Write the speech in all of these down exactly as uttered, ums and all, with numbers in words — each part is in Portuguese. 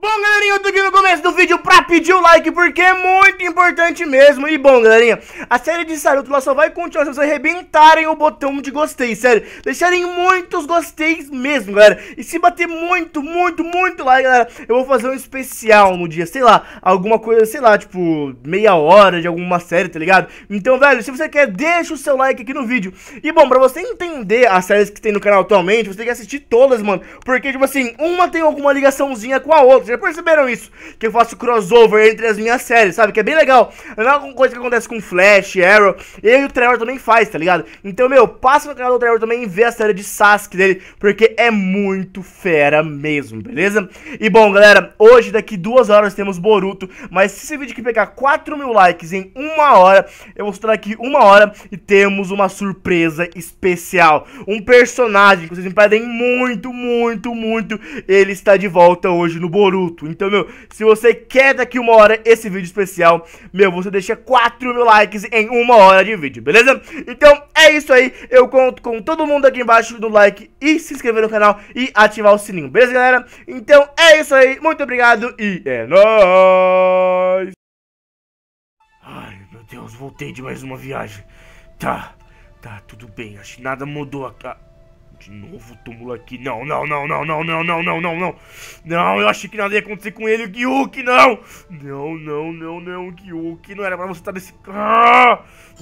Bom, galerinha, eu tô aqui no começo do vídeo pra pedir o like, porque é muito importante mesmo. E bom, galerinha, a série de Saruto lá só vai continuar se vocês arrebentarem o botão de gostei, sério. Deixarem muitos gosteis mesmo, galera. E se bater muito, muito, muito like, galera, eu vou fazer um especial no dia, sei lá, alguma coisa, sei lá, tipo, meia hora de alguma série, tá ligado? Então, velho, se você quer, deixa o seu like aqui no vídeo. E bom, pra você entender as séries que tem no canal atualmente, você tem que assistir todas, mano. Porque, tipo assim, uma tem alguma ligaçãozinha com a outra. Já perceberam isso? Que eu faço crossover entre as minhas séries, sabe? Que é bem legal. Não é alguma coisa que acontece com Flash, Arrow. Eu e o Trevor também faz, tá ligado? Então, meu, passa no canal do Trevor também e vê a série de Sasuke dele, porque é muito fera mesmo, beleza? E bom, galera, hoje, daqui duas horas, temos Boruto. Mas se esse vídeo aqui pegar quatro mil likes em uma hora, eu vou estar aqui uma hora e temos uma surpresa especial. Um personagem que vocês me pedem muito, muito, muito. Ele está de volta hoje no Boruto. Então, meu, se você quer daqui uma hora esse vídeo especial, meu, você deixa quatro mil likes em uma hora de vídeo, beleza? Então, é isso aí. Eu conto com todo mundo aqui embaixo no like e se inscrever no canal e ativar o sininho, beleza, galera? Então, é isso aí. Muito obrigado e é nóis! Ai, meu Deus, voltei de mais uma viagem. Tá, tá, tudo bem. Acho que nada mudou aqui. De novo o túmulo aqui. Não, não, não, não, não, não, não, não, não, não. Não, eu achei que nada ia acontecer com ele. Gyuki, não. Não, não, não, não, Gyuki. Não era pra você estar nesse... Ah!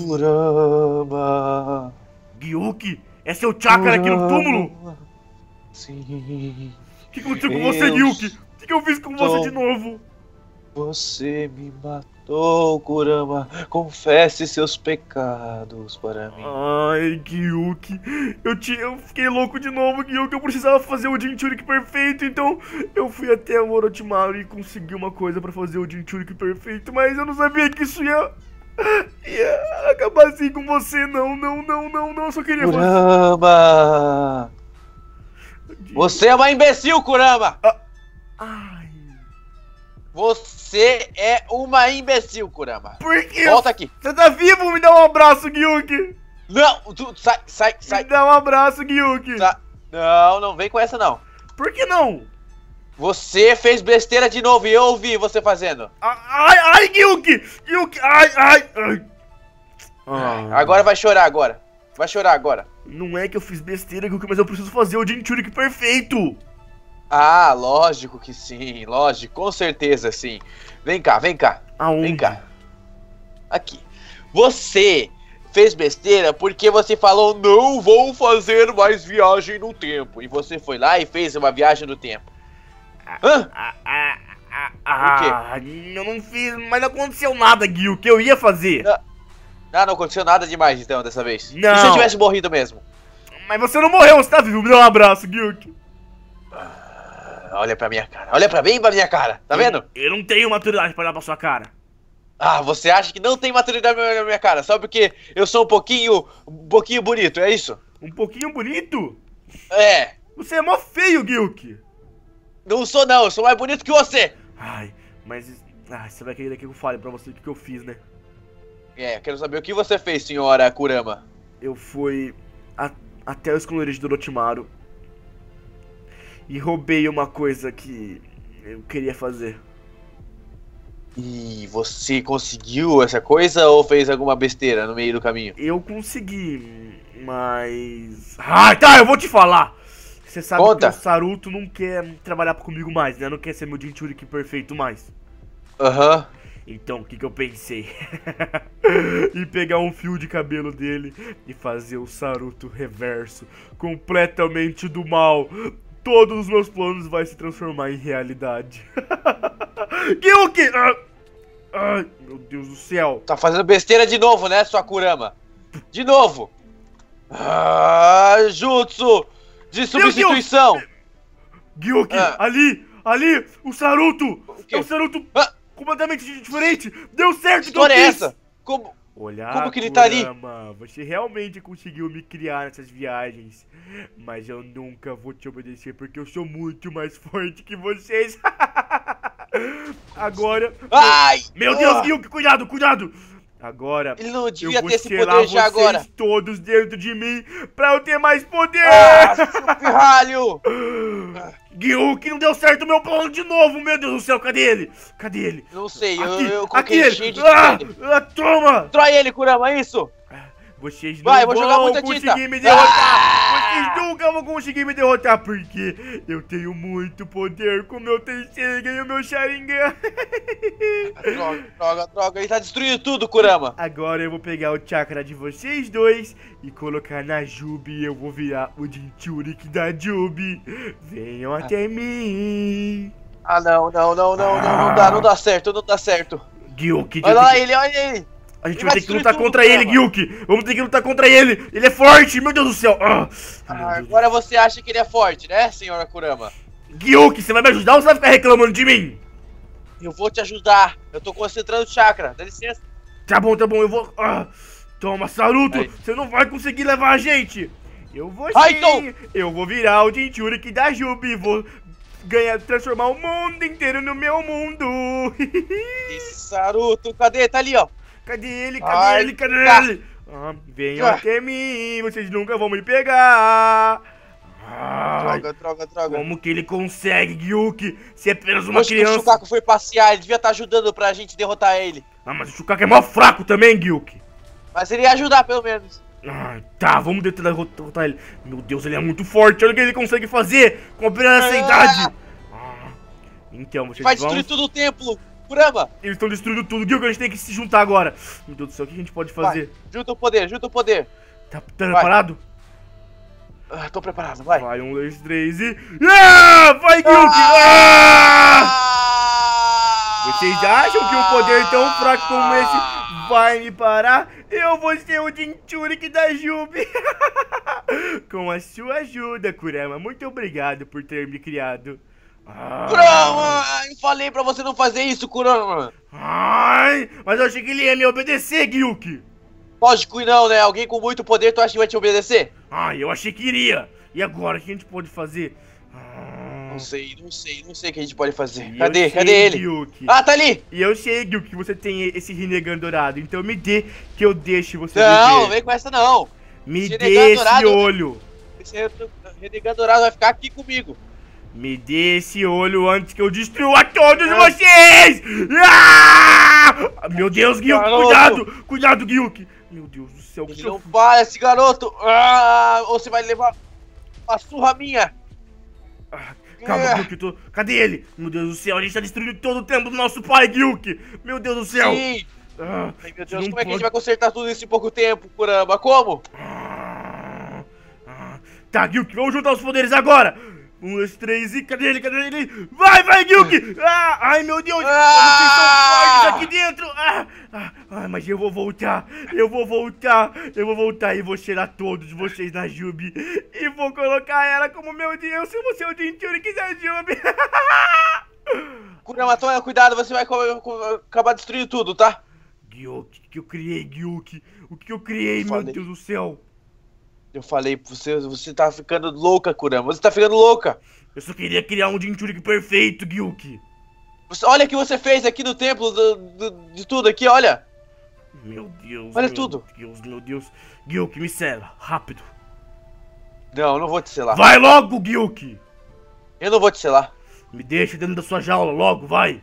Kurama. Gyuki, é seu chakra aqui no túmulo? Sim. O que aconteceu com você, Gyuki? O que, que eu fiz com Tom. você de novo? Você me matou, Kurama. Confesse seus pecados para mim. Ai, Gyuki, eu, te, eu fiquei louco de novo, Gyuki. Eu precisava fazer o Jinchuriki perfeito, então eu fui até o Orochimaru e consegui uma coisa pra fazer o Jinchuriki perfeito, mas eu não sabia que isso ia, ia acabar assim com você. Não, não, não, não, não, eu só queria fazer... Kurama! Você é uma imbecil, Kurama! Ah, ai... Você é uma imbecil, Kurama. Por quê? Volta aqui. Você tá vivo? Me dá um abraço, Gyuki. Não, tu sai, sai, sai. Me dá um abraço, Gyuki. Sai. Não, não vem com essa não. Por que não? Você fez besteira de novo e eu ouvi você fazendo. Ai, ai, Gyuki. Gyuki, ai, ai, ai. Ah. Agora vai chorar agora. Vai chorar agora. Não é que eu fiz besteira, Gyuki, mas eu preciso fazer o Jinchuriki perfeito. Ah, lógico que sim, lógico, com certeza sim. Vem cá, vem cá. Aonde? Vem cá. Aqui. Você fez besteira porque você falou não vou fazer mais viagem no tempo. E você foi lá e fez uma viagem no tempo. Hã? Ah, ah, ah, ah, ah, eu não fiz, mas não aconteceu nada, Gui, o que eu ia fazer. Não, não, não aconteceu nada demais então dessa vez. Não. E se eu tivesse morrido mesmo? Mas você não morreu, você tá vivo, me dá um abraço, Gui. Olha pra minha cara, olha pra bem pra minha cara, tá vendo? Eu, eu não tenho maturidade pra olhar pra sua cara. Ah, você acha que não tem maturidade na minha cara, só porque eu sou um pouquinho, um pouquinho bonito, é isso? Um pouquinho bonito? É. Você é mó feio, Gyuki. Não sou não, eu sou mais bonito que você. Ai, mas... Ah, você vai querer que eu fale pra você o que, que eu fiz, né? É, quero saber o que você fez, senhora Kurama. Eu fui a, até o esconderijo do Orochimaru e roubei uma coisa que eu queria fazer. E você conseguiu essa coisa ou fez alguma besteira no meio do caminho? Eu consegui, mas... Ah, tá, eu vou te falar! Você sabe Conta. que o Saruto não quer trabalhar comigo mais, né? Não quer ser meu Jinchuriki perfeito mais. Aham. Uhum. Então, o que que eu pensei? Em pegar um fio de cabelo dele e fazer o Saruto reverso, completamente do mal. Todos os meus planos vão se transformar em realidade. Gyuki! Ah, ai, meu Deus do céu. Tá fazendo besteira de novo, né, sua Kurama? De novo. Ah, jutsu de substituição. Gyuki, Ah. ali, ali, o Saruto. O quê? É um Saruto Ah. completamente diferente. Deu certo Que que eu história é fiz. essa? Como... Olha, Como que ele tá ali? Kurama, você realmente conseguiu me criar nessas viagens, mas eu nunca vou te obedecer porque eu sou muito mais forte que vocês. Agora... Ai! Meu Deus, Ah. Gyuki, cuidado, cuidado! Agora, Ele não devia eu vou ter esse selar poder já vocês agora. todos dentro de mim pra eu ter mais poder! Ah, seu pirralho! Gyuki, não deu certo o meu plano de novo, meu Deus do céu, cadê ele? Cadê ele? Não sei, Aqui, eu, eu aqui coloquei ele. cheio de Ah, dele. ah, toma! Destrói ele, Kurama, é isso? Vocês não Vai, vou vão jogar muita conseguir tinta. me derrotar! Ah! Vocês nunca vão conseguir me derrotar, porque eu tenho muito poder com o meu Tenseiga e o meu Sharingan. Droga, droga, droga, ele tá destruindo tudo, Kurama. Agora eu vou pegar o chakra de vocês dois e colocar na Jubi e eu vou virar o Jinchuriki da Jubi. Venham até mim. Ah, não, não, não, não, não, não dá, não dá certo, não dá certo. Gyuki, Olha lá ele, olha ele. a gente Ele vai vai ter que lutar destruir contra tudo, ele, Kurama. Gyuki. Vamos ter que lutar contra ele. Ele é forte, meu Deus do céu. Ah, meu Ah, Deus. agora você acha que ele é forte, né, senhora Kurama? Gyuki, você vai me ajudar ou você vai ficar reclamando de mim? Eu vou te ajudar. Eu tô concentrando o chakra, dá licença. Tá bom, tá bom, eu vou... Ah, toma, Saruto, Aí. você não vai conseguir levar a gente. Eu vou Vai, sim. então. Eu vou virar o Jinchuriki da Jubi. Vou ganhar, transformar o mundo inteiro no meu mundo. Esse Saruto, cadê? Tá ali, ó. Cadê ele? Cadê Ai, ele? Cadê tá. ele? Ah, venham Ah. até mim, vocês nunca vão me pegar. Ai, Droga, droga, droga. como que ele consegue, Gyuki? Se é apenas uma Acho que o criança. Shukaku foi passear, ele devia estar ajudando pra gente derrotar ele. Ah, mas o Shukaku é mó fraco também, Gyuki. Mas ele ia ajudar, pelo menos. Ah, tá, vamos tentar derrotar ele. Meu Deus, ele é muito forte. Olha o que ele consegue fazer com apenas essa Ah. idade. Ah, então, vocês Vai vão... destruir tudo o templo. Kurama, Eles estão destruindo tudo. Gyuki, a gente tem que se juntar agora. Meu Deus do céu, o que a gente pode fazer? vai. Junta o poder, junta o poder. Tá, tá preparado? Ah, tô preparado, vai. Vai, um, dois, três e... Ah! Vai, Gyuki! Ah! Ah! Vocês acham que um poder tão fraco como esse vai me parar? Eu vou ser o Jinchuriki da Jubi. Com a sua ajuda, Kurama. Muito obrigado por ter me criado. Ah. Kurama, eu falei pra você não fazer isso, Kurama. Ai, mas eu achei que ele ia me obedecer, Gyuki. Lógico que não, né? Alguém com muito poder, tu acha que vai te obedecer? Ai, eu achei que iria. E agora, o que a gente pode fazer? Ah, Não sei, não sei, não sei o que a gente pode fazer. e eu Cadê? sei, Cadê ele? Gyuki. Ah, tá ali! E eu sei, Gyuki, que você tem esse Rinnegan dourado. Então me dê, que eu deixe você Não, não viver. vem com essa não. Me esse dê Rinnegan esse dourado- olho. Esse Renegado Dourado vai ficar aqui comigo. Me dê esse olho antes que eu destrua todos vocês! Ah! Meu Deus, Gyuki, Garoto. cuidado! Cuidado, Gyuki! Meu Deus do céu, o que Ele que eu não para, esse garoto. Ah, ou você vai levar uma surra minha. Ah, calma, É. Gyuki, eu tô... Cadê ele? Meu Deus do céu, a gente tá destruindo todo o templo do nosso pai, Gyuki! Meu Deus do céu! Sim. Ah, Ai, meu você Deus, não como é que a gente pode- vai consertar tudo isso em pouco tempo, Kurama? Como? Ah, ah. Tá, Gyuki, vamos juntar os poderes agora! Um, dois, três e... Cadê ele? Cadê ele? Vai, vai, Gyuki! Ah, ai, meu Deus! Ah! Vocês são fortes aqui dentro! Ah, ah, ah, mas eu vou voltar! Eu vou voltar! Eu vou voltar e vou cheirar todos vocês na Jubi! E vou colocar ela como meu Deus! Eu vou ser o Jinchuriki da Jubi! Kurama, toma cuidado, você vai co- co- acabar destruindo tudo, tá? Gyuki, o que eu criei, Gyuki? O que eu criei, meu Falei. Deus do céu? Eu falei pra você, você tá ficando louca, Kurama. Você tá ficando louca. Eu só queria criar um Jinchuriki perfeito, Gyuki! Você- olha o que você fez aqui no templo do- do- de tudo aqui, olha. Meu Deus, Olha meu tudo. Deus, meu Deus. Gyuki, me sela, rápido. Não, eu não vou te selar. Vai logo, Gyuki! Eu não vou te selar. Me deixa dentro da sua jaula, logo, vai!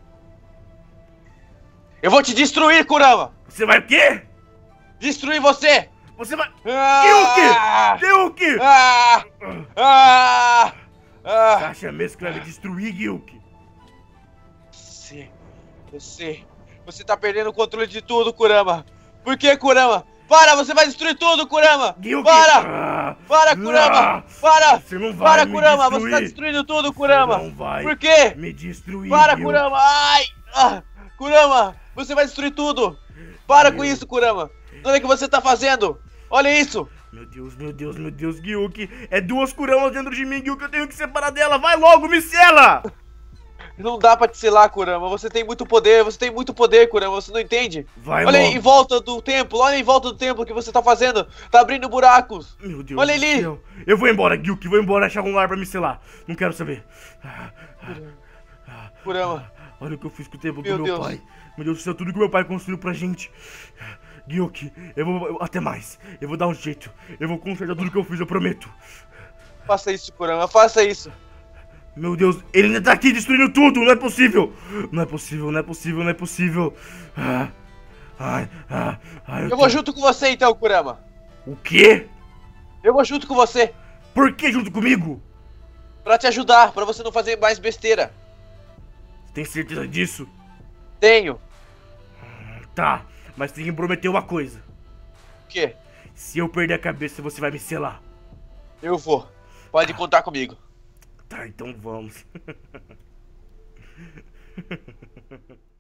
Eu vou te destruir, Kurama. Você vai o quê? Destruir você. Você vai... Ah! Gyuki! Ah! Ah! Você Ah! acha mesmo que vai me destruir, Gyuki? Você, você, você tá perdendo o controle de tudo, Kurama. Por que, Kurama? Para, você vai destruir tudo, Kurama. Gyuki! Para, Ah, para, ah, Kurama. Para, Você não vai para, me Kurama. Você destruir. tá destruindo tudo, Kurama. Não vai Por quê? me destruir, Para, Gyuki. Kurama. Ai! Ah, Kurama, você vai destruir tudo. Para com Meu. isso, Kurama. Olha o que você tá fazendo. Olha isso. Meu Deus, meu Deus, meu Deus, Gyuki. É duas Kuramas dentro de mim, Gyuki. Eu tenho que separar dela. Vai logo, me sela! Não dá pra te selar, Kurama. Você tem muito poder. Você tem muito poder, Kurama. Você não entende? Vai Olha logo. aí, em volta do templo. Olha em volta do templo o que você tá fazendo. Tá abrindo buracos. Meu Deus Olha do ali. céu. Eu vou embora, Gyuki. Vou embora achar um lar pra me selar. Não quero saber. Ah, ah, Kurama. Olha o que eu fiz com o templo Meu do meu Deus. pai. Meu Deus do céu, tudo que meu pai construiu pra gente. Gyuki, eu vou... eu- até mais. Eu vou dar um jeito. Eu vou consertar tudo que eu fiz, eu prometo. Faça isso, Kurama. Faça isso. Meu Deus, ele ainda tá aqui destruindo tudo, não é possível. Não é possível, não é possível, não é possível. Ah, ai, ah, ai, eu Eu tô... vou junto com você então, Kurama. O quê? Eu vou junto com você. Por que junto comigo? Pra te ajudar, pra você não fazer mais besteira. Você tem certeza disso? Tenho. Tá, mas tem que me prometer uma coisa. O quê? Se eu perder a cabeça, você vai me selar. Eu vou. Pode contar comigo. Tá, então vamos.